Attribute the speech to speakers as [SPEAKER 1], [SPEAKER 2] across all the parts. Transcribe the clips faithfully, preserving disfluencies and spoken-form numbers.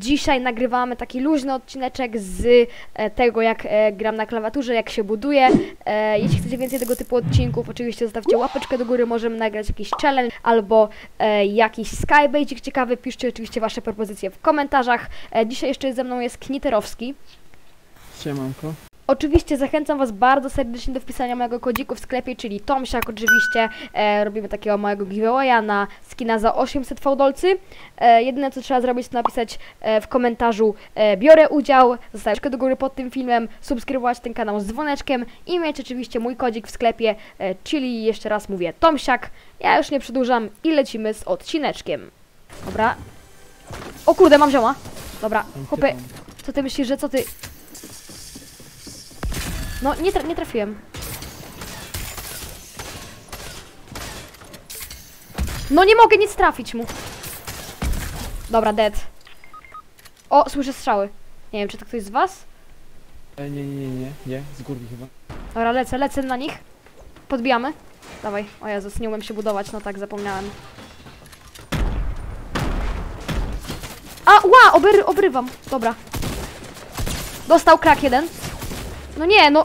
[SPEAKER 1] Dzisiaj nagrywamy taki luźny odcineczek z e, tego, jak e, gram na klawiaturze, jak się buduje. E, jeśli chcecie więcej tego typu odcinków, oczywiście zostawcie łapeczkę do góry, możemy nagrać jakiś challenge albo e, jakiś skybase ciekawy. Piszcie oczywiście wasze propozycje w komentarzach. E, dzisiaj jeszcze ze mną jest Kniterowski.
[SPEAKER 2] Siemanko.
[SPEAKER 1] Oczywiście zachęcam was bardzo serdecznie do wpisania mojego kodziku w sklepie, czyli Tomsiak oczywiście. E, robimy takiego małego giveawaya na skina za osiemset fałdolcy. E, jedyne co trzeba zrobić to napisać e, w komentarzu e, biorę udział, zostawić do góry pod tym filmem, subskrybować ten kanał z dzwoneczkiem i mieć oczywiście mój kodzik w sklepie, e, czyli jeszcze raz mówię Tomsiak. Ja już nie przedłużam i lecimy z odcineczkiem. Dobra. O kurde, mam zioma. Dobra, chłopie, co ty myślisz, że co ty... No, nie, tra nie trafiłem. No nie mogę nic trafić mu. Dobra, dead. O, słyszę strzały. Nie wiem, czy to ktoś z was?
[SPEAKER 2] E, nie, nie, nie, nie, nie, z górki chyba.
[SPEAKER 1] Dobra, lecę, lecę na nich. Podbijamy. Dawaj. O Jezus, nie umiem się budować, no tak, zapomniałem. A, ła, obry obrywam. Dobra. Dostał krak jeden. No nie, no.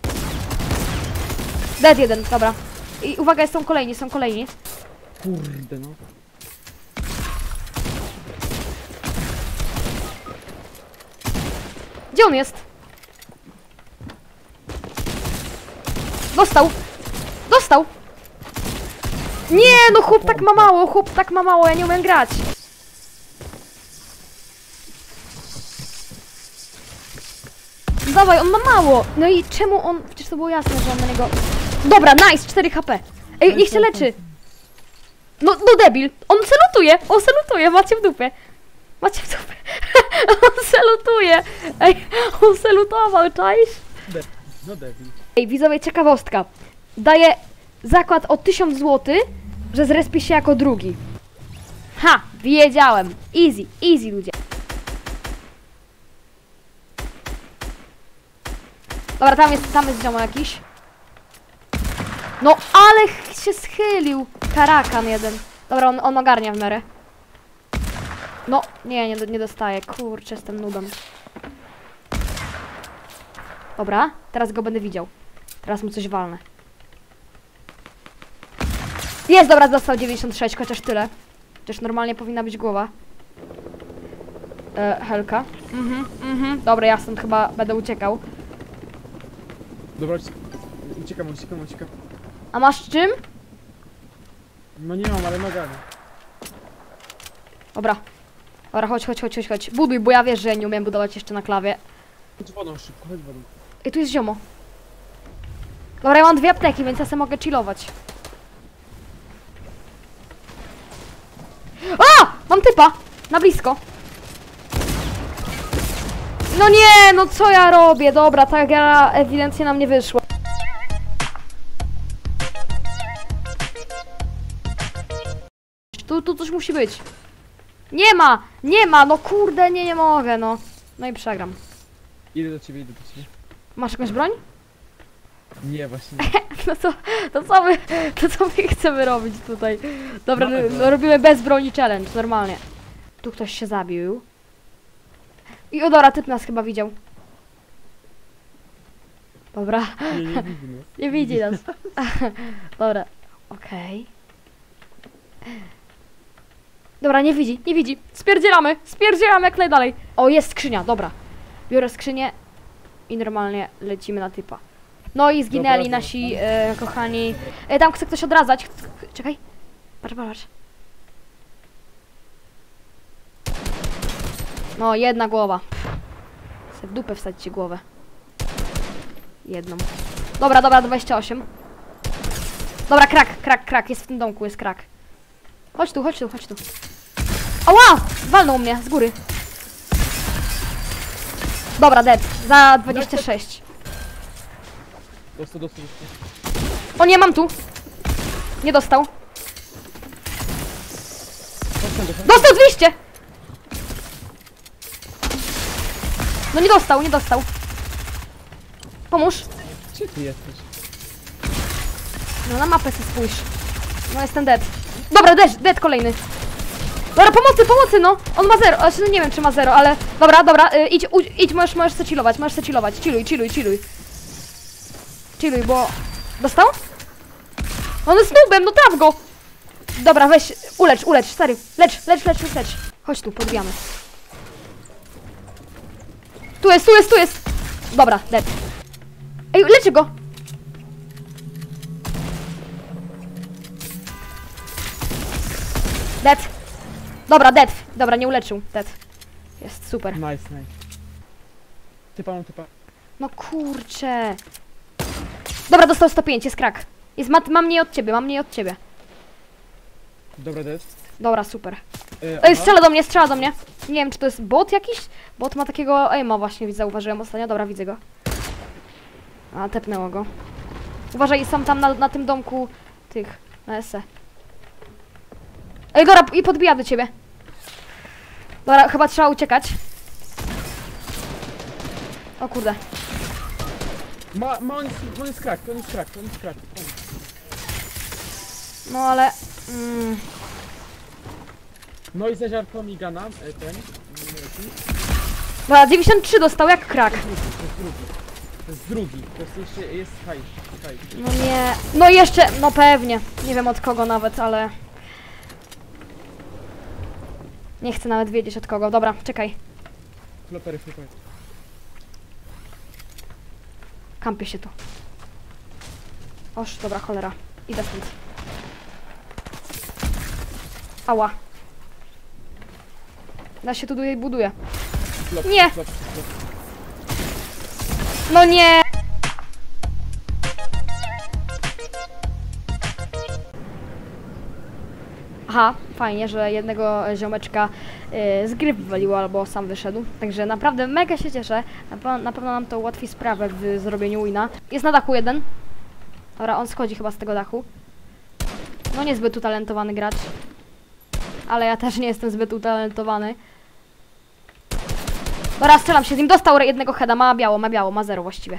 [SPEAKER 1] Dead jeden, dobra. I uwaga, są kolejni, są kolejni.
[SPEAKER 2] Kurde no.
[SPEAKER 1] Gdzie on jest? Dostał. Dostał. Nie, no chłop tak ma mało, chłop tak ma mało, ja nie umiem grać. Dawaj, on ma mało! No i czemu on... Przecież to było jasne, że on na niego... Dobra, nice! cztery HP! Ej, niech się leczy! No, no debil! On selutuje! On selutuje! Macie w dupie! Macie w dupie! On selutuje! Ej, on selutował, czaisz?
[SPEAKER 2] De no debil.
[SPEAKER 1] Ej, widzowie, ciekawostka. Daję zakład o tysiąc złotych, że zrespię się jako drugi. Ha! Wiedziałem! Easy, easy ludzie. Dobra, tam jest, tam jest ziomo jakiś. No, ale się schylił. Karakan jeden. Dobra, on, on ogarnia w miarę. No, nie, nie, nie dostaję. Kurczę, jestem nubem. Dobra, teraz go będę widział. Teraz mu coś walnę. Jest, dobra, dostał dziewięćdziesiąt sześć, chociaż tyle. Chociaż normalnie powinna być głowa. E, Helka. Mhm, mhm. Dobra, ja stąd chyba będę uciekał.
[SPEAKER 2] Dobra, uciekam, uciekam, uciekam.
[SPEAKER 1] A masz czym?
[SPEAKER 2] No nie mam, ale nogami.
[SPEAKER 1] Dobra. Dobra, chodź, chodź, chodź, chodź, chodź. Buduj, bo ja wiesz, że ja nie umiem budować jeszcze na klawie.
[SPEAKER 2] Chodź wodą szybko, chodź wodą.
[SPEAKER 1] I tu jest ziomo. Dobra, ja mam dwie apteki, więc ja sobie mogę chillować. A! Mam typa! Na blisko. No nie, no co ja robię? Dobra, ta gra ewidentnie nam nie wyszła. Tu, tu coś musi być. Nie ma! Nie ma! No kurde, nie, nie mogę, no. No i przegram.
[SPEAKER 2] Idę do ciebie, idę do ciebie.
[SPEAKER 1] Masz jakąś broń?
[SPEAKER 2] Nie, właśnie.
[SPEAKER 1] No to, to co my, to co my chcemy robić tutaj? Dobra,
[SPEAKER 2] No,
[SPEAKER 1] no, robimy bez broni challenge, normalnie. Tu ktoś się zabił. I o dobra, typ nas chyba widział. Dobra.
[SPEAKER 2] Nie, nie widzi nas.
[SPEAKER 1] Nie widzi nas. Dobra, okej. Okay. Dobra, nie widzi, nie widzi. Spierdzielamy, spierdzielamy jak najdalej. O, jest skrzynia, dobra. Biorę skrzynię i normalnie lecimy na typa. No i zginęli
[SPEAKER 2] Dobra,
[SPEAKER 1] nasi e, kochani. E, tam chce ktoś odradzać. Czekaj. Patrz, patrz, patrz. No, jedna głowa. Chcę w dupę wstać ci głowę. Jedną. Dobra, dobra, dwadzieścia osiem. Dobra, krak, krak, krak. Jest w tym domku, jest krak. Chodź tu, chodź tu, chodź tu. Ała! Walnął mnie z góry. Dobra, dead. Za dwadzieścia sześć.
[SPEAKER 2] Dostał, dostał, dostał.
[SPEAKER 1] O nie, mam tu. Nie dostał.
[SPEAKER 2] Dostał, dostał.
[SPEAKER 1] Dostał dwieście! No nie dostał, nie dostał. Pomóż.
[SPEAKER 2] Gdzie ty jesteś?
[SPEAKER 1] No na mapę sobie spójrz. No jestem dead. Dobra, dead, dead kolejny. Dobra, pomocy, pomocy, no! On ma zero, znaczy, no nie wiem, czy ma zero, ale... Dobra, dobra, y, idź, u, idź, możesz, możesz se chillować, możesz se chillować. Chilluj, chilluj, chilluj. Chilluj, bo... Dostał? On jest noobem, no traf go! Dobra, weź, ulecz, ulecz, stary. Lecz, lecz, lecz, lecz, lecz. Chodź tu, podbijamy. Tu jest, tu jest, tu jest! Dobra, dead. Ej, leczę go! Dead. Dobra, dead. Dobra, nie uleczył. Dead. Jest, super.
[SPEAKER 2] Nice, nice. Typa mam typa.
[SPEAKER 1] No kurczę. Dobra, dostał sto pięć, jest krak. Jest, ma, mam mniej od ciebie, mam mniej od ciebie.
[SPEAKER 2] Dobra, dead.
[SPEAKER 1] Dobra, super.
[SPEAKER 2] E,
[SPEAKER 1] Ej,
[SPEAKER 2] aha.
[SPEAKER 1] strzela do mnie, strzela do mnie. Nie wiem, czy to jest bot jakiś? Bot ma takiego aima właśnie, widzę, zauważyłem ostatnio. Dobra, widzę go. A, tepnęło go. Uważaj, są tam na, na tym domku tych, na S E. Ej, dobra, i podbija do ciebie. Dobra, chyba trzeba uciekać. O kurde.
[SPEAKER 2] Ma, ma, on jest, on jest krak, on jest krak, on jest krak. On.
[SPEAKER 1] No ale... Mm,
[SPEAKER 2] No i zeżar Tomigana, e, ten.
[SPEAKER 1] dobra, dziewięćdziesiąt trzy dostał, jak krak.
[SPEAKER 2] To jest drugi. To jest drugi. To jest jeszcze, jest haj, haj.
[SPEAKER 1] No nie... No i jeszcze, no pewnie. Nie wiem od kogo nawet, ale... Nie chcę nawet wiedzieć od kogo. Dobra, czekaj.
[SPEAKER 2] Flopery, flopery.
[SPEAKER 1] Kampię się tu. Oż, dobra, cholera. Idę stąd. Ała. Ja się tu tutaj buduję.
[SPEAKER 2] Flop,
[SPEAKER 1] Nie.
[SPEAKER 2] Flop, flop.
[SPEAKER 1] No nie! Aha, fajnie, że jednego ziomeczka y, z gry wywaliło albo sam wyszedł. Także naprawdę mega się cieszę. Na, pe na pewno nam to ułatwi sprawę w zrobieniu wina. Jest na dachu jeden. Dobra, on schodzi chyba z tego dachu. No niezbyt utalentowany gracz. Ale ja też nie jestem zbyt utalentowany. Dobra, strzelam się z nim. Dostał jednego heada. Ma biało, ma biało, ma zero właściwie.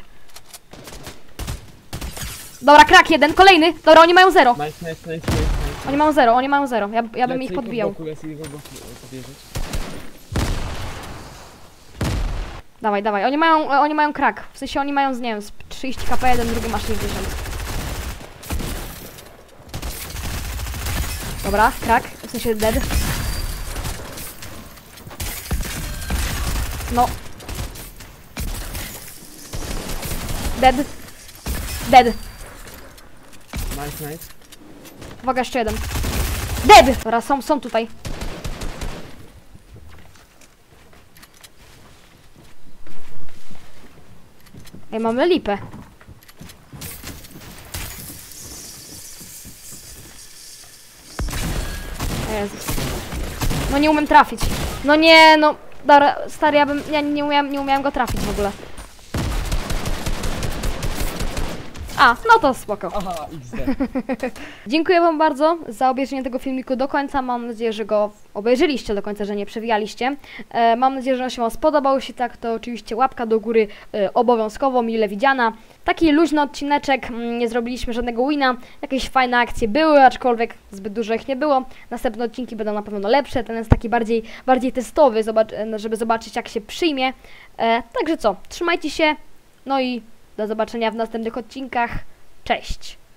[SPEAKER 1] Dobra, krak jeden, kolejny. Dobra, oni mają zero.
[SPEAKER 2] Nice, nice, nice, nice, nice.
[SPEAKER 1] Oni mają zero, oni mają zero. Ja, ja bym
[SPEAKER 2] Lecę
[SPEAKER 1] ich
[SPEAKER 2] i po
[SPEAKER 1] podbijał.
[SPEAKER 2] boku, lecę i po boku podjeżdżać.
[SPEAKER 1] Dawaj, dawaj. Oni mają, oni mają krak. W sensie oni mają, z, nie wiem, z trzydzieści kp, jeden, drugi ma sześćdziesiąt. Dobra, krak. W sensie dead. No. Dead. Dead.
[SPEAKER 2] Nice, nice.
[SPEAKER 1] Uwaga, jeszcze jeden. Dead! Dobra, są, są tutaj. Ej, mamy lipę. O Jezus. No nie umiem trafić. No nie, no... Dobra, stary, ja bym... Ja nie umiałem, nie umiałem go trafić w ogóle. A, no to spoko.
[SPEAKER 2] Aha, X D.
[SPEAKER 1] Dziękuję wam bardzo za obejrzenie tego filmiku do końca. Mam nadzieję, że go obejrzeliście do końca, że nie przewijaliście. E, mam nadzieję, że on się wam spodobał. Jeśli tak, to oczywiście łapka do góry e, obowiązkowo, mile widziana. Taki luźny odcineczek, mm, nie zrobiliśmy żadnego wina. Jakieś fajne akcje były, aczkolwiek zbyt dużo ich nie było. Następne odcinki będą na pewno lepsze. Ten jest taki bardziej, bardziej testowy, zobacz, żeby zobaczyć, jak się przyjmie. E, także co, trzymajcie się, no i do zobaczenia w następnych odcinkach. Cześć!